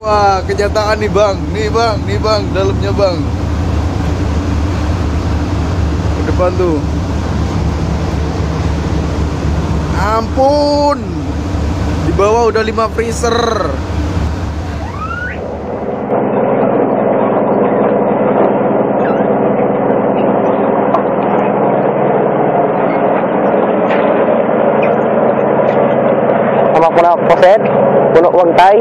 Wah, kenyataan nih bang, nih bang, dalamnya bang. Ke depan tuh. Ampun, di bawah udah 5 freezer. Sama puno poset, puno wagtay.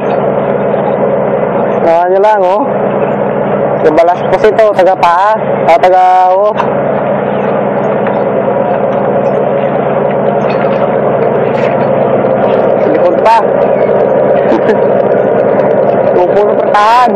Nyo lang oh. Yung balas poset to, taga paa, taga oh. Likod pa. Tupo na pertahan.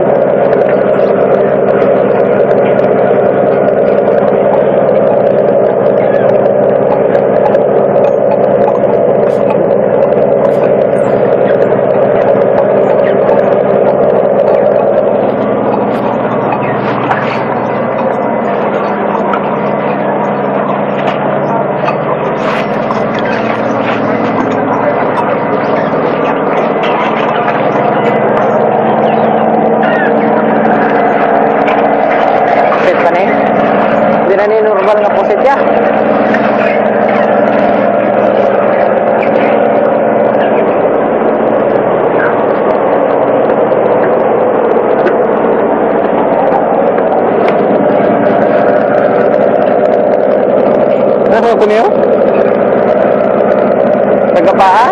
Normal nga poset ya. Ano po niyo? Tagapaa?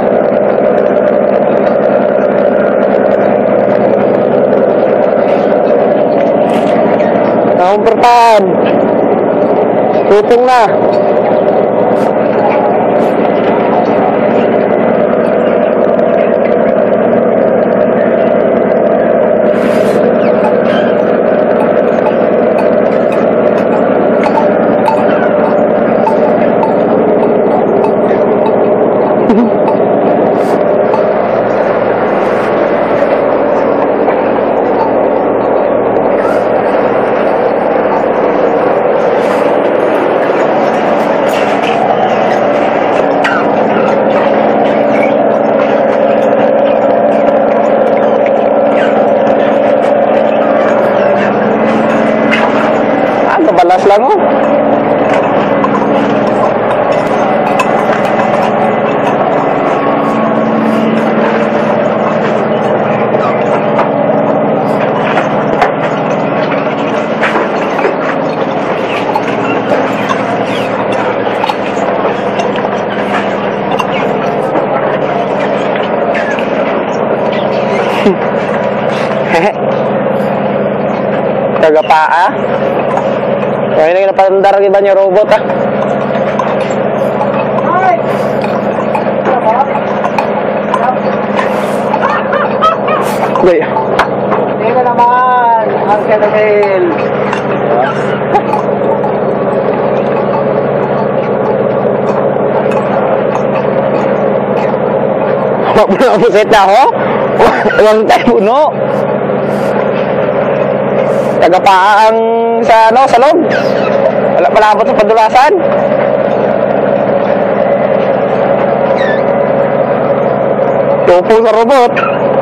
Naumpertan. Tutong na. Balas lang oh. Tagapaa. Kaya na napandar iba niya robot ah. Gaya. Hindi ka naman. Ang Kedamil. Puno-puset na ho. Walang tayo puno. Tagapaang sa ano, sa loob. Wala palabot sa padulasan. Tupo sa robot.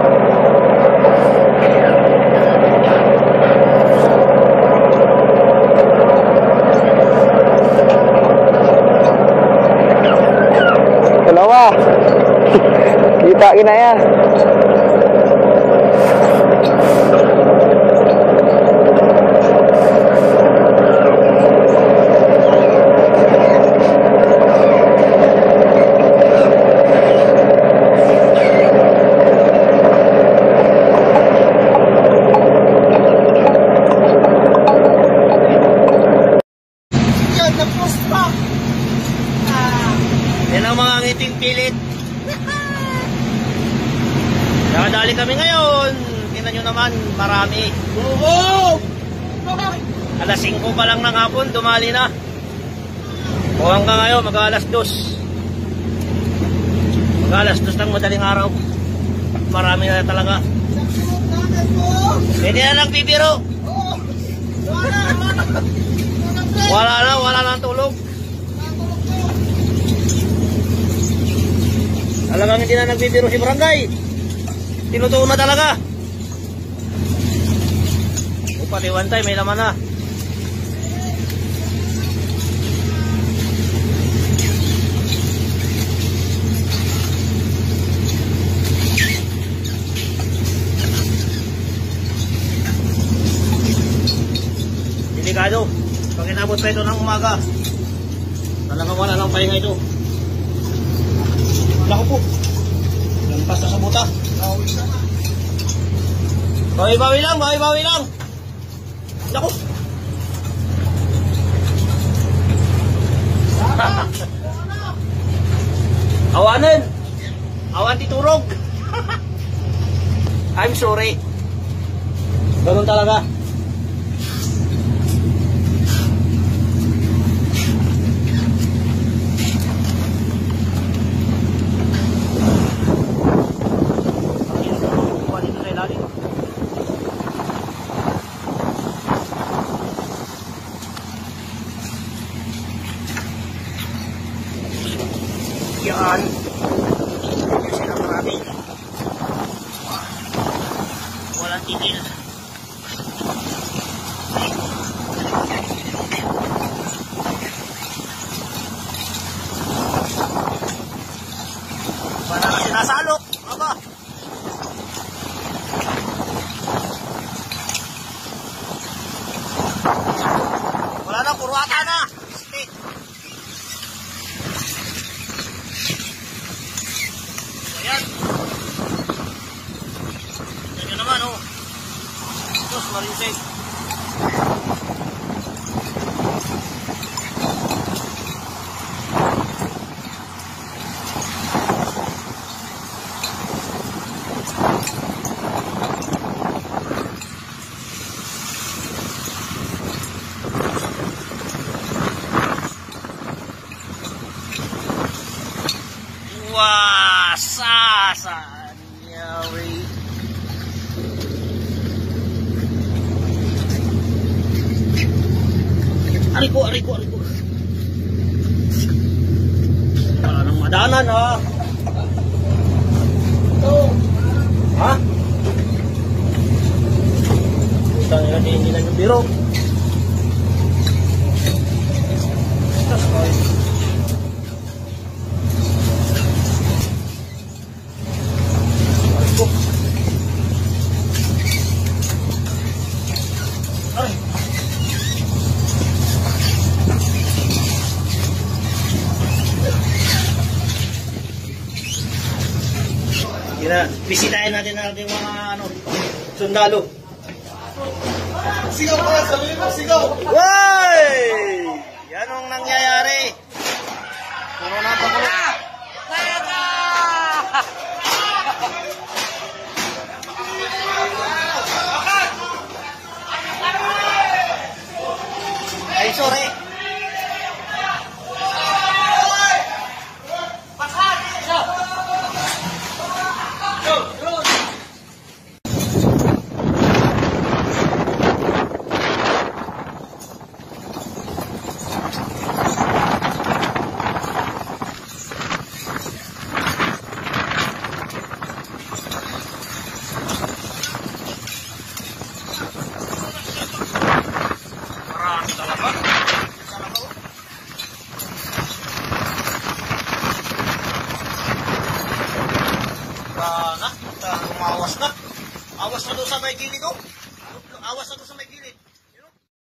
Dalawa. Kita kinaya. Yan ang mga ngiting pilit. Nakadali kami ngayon. Tingnan nyo naman, marami. Alas 5 pa lang ng hapon, dumali na. O hanggang ngayon, mag-alas 2. Mag-alas 2 ng madaling araw. Marami na talaga. Hindi na nagbibiro. Wala na ang tulog. Talagang hindi na nagbibiro si Barangay. Tinutuon na talaga. Pati one time, may laman na. Delikado. Pag inabot pa ito ng umaga, talagang wala lang pahinga ito. Naku po. Lampas na sa buta. Bawi-bawi lang, bawi-bawi lang. Naku. Awanin. Awan titurog. I'm sorry. Ganun talaga. Yan. Sila marami. Walang tigil. Wala na sinasalo. Aba. Wala na, kurwata na. Stick. Ayan. Yan yun naman, oh. Diyos, marinsay. Saan yawi. Ariko. Wala nang madanan, ha. Ha? Utang nila, hindi na yung biro. Tapos, bisitahin natin yung mga sundalo. Sigaw ka, sabihin mo, sigaw! Way! Yan ang nangyayari. Puro na pakulo. Ay, sorry. Umawas na. Awas na doon sa may gilid, oh. Awas na doon sa may gilid.